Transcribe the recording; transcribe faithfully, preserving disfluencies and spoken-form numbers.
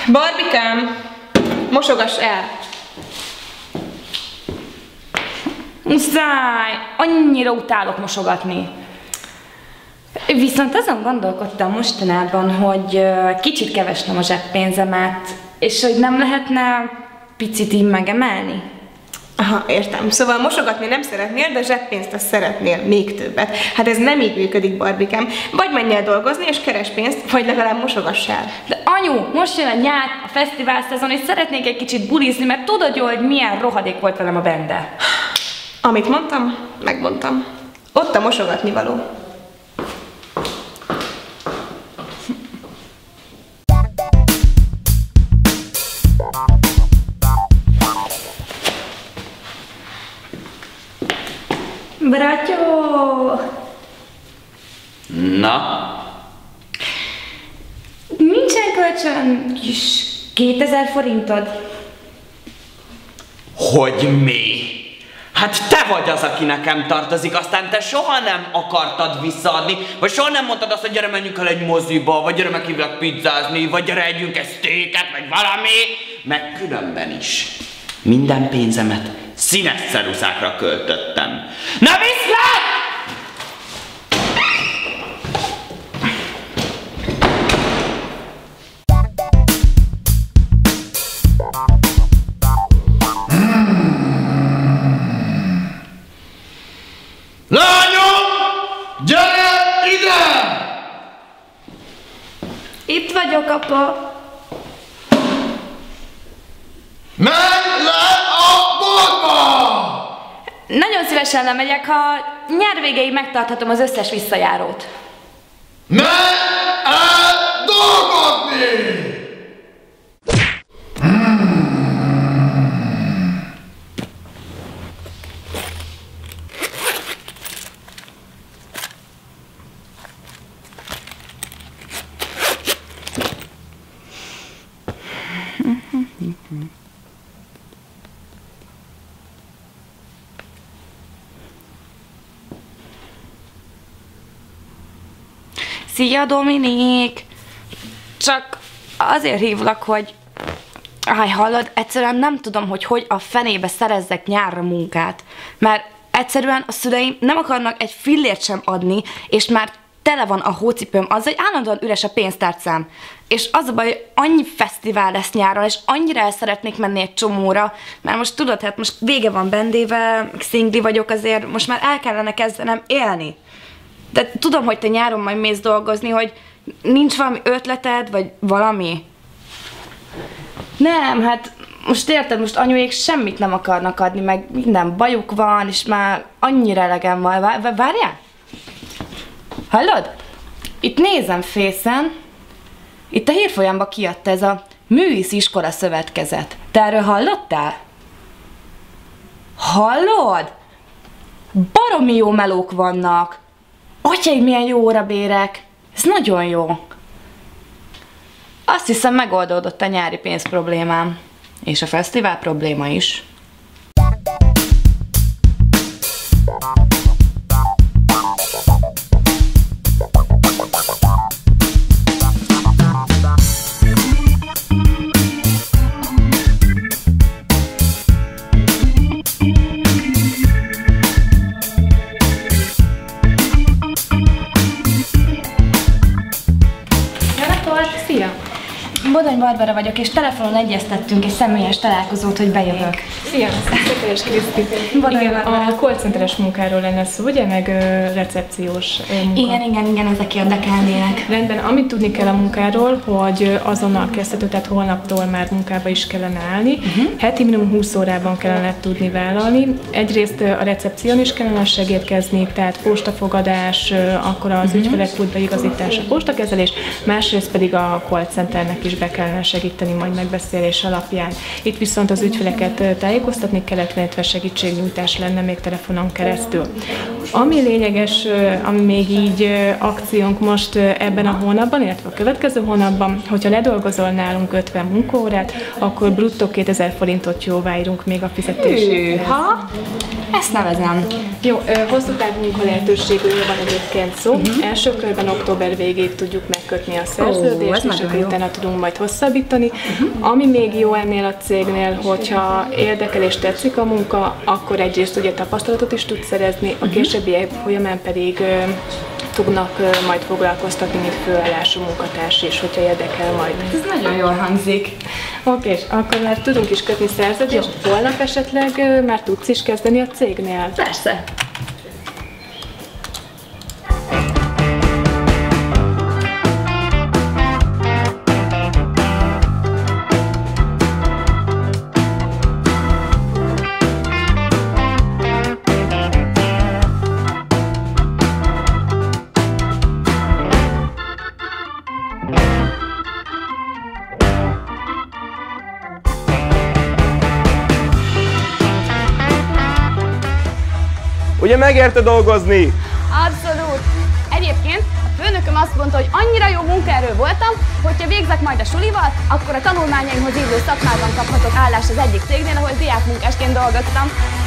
Barbikám, mosogass el! Muszáj! Annyira utálok mosogatni. Viszont azon gondolkodtam mostanában, hogy kicsit kevesnem a zseppénzemet, és hogy nem lehetne picit így megemelni. Aha, értem. Szóval mosogatni nem szeretnél, de zseppénzt azt szeretnél még többet. Hát ez nem így működik, Barbikám. Vagy menj el dolgozni és keres pénzt, vagy legalább mosogass el. De anyu, most jön a nyár, a fesztivál szezon, és szeretnék egy kicsit bulizni, mert tudod jól, hogy milyen rohadék volt velem a bende. Amit mondtam, megmondtam. Ott a mosogatni való. Bratyó! Na? Nincsen kölcsön kis kétezer forintod? Hogy mi? Hát te vagy az, aki nekem tartozik, aztán te soha nem akartad visszaadni, vagy soha nem mondtad azt, hogy gyere menjünk el egy moziba, vagy gyere meghívlak pizzázni, vagy gyere együnk egy sztéket, vagy valami, meg különben is. Minden pénzemet színes ceruzákra költöttem. Na viszlát! Lányom! Gyere ide! Itt vagyok, apa. Menj le a boltba! Nagyon szívesen lemegyek, ha nyár végéig megtarthatom az összes visszajárót. Menj el dolgozni! Szia, Dominik! Csak azért hívlak, hogy... Áj, hallod, egyszerűen nem tudom, hogy hogy a fenébe szerezzek nyárra munkát. Mert egyszerűen a szüleim nem akarnak egy fillért sem adni, és már tele van a hócipőm azzal, hogy állandóan üres a pénztárcám. És az a baj, hogy annyi fesztivál lesz nyáron, és annyira el szeretnék menni egy csomóra, mert most tudod, hát most vége van bendével, szingli vagyok, azért most már el kellene kezdenem élni. De tudom, hogy te nyáron majd mész dolgozni, hogy nincs valami ötleted, vagy valami? Nem, hát most érted, most anyuék semmit nem akarnak adni, meg minden bajuk van, és már annyira elegem van. Várjál? Hallod? Itt nézem Fészen. Itt a hírfolyamban kiadta ez a Művészi Iskola Szövetkezet. Te erről hallottál? Hallod? Baromi jó melók vannak. Atyai, milyen jó órabérek. Ez nagyon jó. Azt hiszem, megoldódott a nyári pénz problémám. És a fesztivál probléma is. Bodony Barbara vagyok, és telefonon egyeztettünk egy személyes találkozót, hogy bejövök. Szia, Szekeres Kriszti. Igen, a call centeres munkáról lenne szó, ugye, meg ö, recepciós ö, munka. Igen, igen, igen, ezek érdekelnének. Rendben, amit tudni kell a munkáról, hogy azonnal kezdhető, tehát holnaptól már munkába is kellene állni. Uh-huh. Heti minimum húsz órában kellene tudni vállalni. Egyrészt a recepción is kellene segítkezni, tehát postafogadás, akkor az uh-huh. ügyfelek útbaigazítása, postakezelés, másrészt pedig a call centernek is be kellene segíteni majd megbeszélés alapján. Itt viszont az ügyfeleket tájékoztatni kellett, illetve segítségnyújtás lenne még telefonon keresztül. Ami lényeges, ami még így akciónk most ebben a hónapban, illetve a következő hónapban, hogyha ledolgozol nálunk ötven munkaórát, akkor bruttó kétezer forintot jóváírunk még a fizetésre. Ha? Ezt nevezem. Jó, hosszú távú munka lehetőségről van egyébként szó. Uh-huh. Első körben október végéig tudjuk megkötni a szerződést, oh, és akkor utána tudunk majd hosszabbítani. Uh-huh. Ami még jó ennél a cégnél, hogyha érdekel és tetszik a munka, akkor egyrészt ugye tapasztalatot is tud szerezni, a későbbiek folyamán pedig ö, tudnak ö, majd foglalkoztatni, mint főállású munkatárs is, hogyha érdekel majd. Ez nagyon jól hangzik. Oké, és akkor már tudunk is kötni szerződést, holnap esetleg ö, már tudsz is kezdeni a cégnél? Persze. Ugye megérte dolgozni? Abszolút! Egyébként a főnököm azt mondta, hogy annyira jó munkaerő voltam, hogyha végzek majd a sulival, akkor a tanulmányaimhoz illő szakmában kaphatok állást az egyik cégnél, ahol diákmunkásként dolgoztam.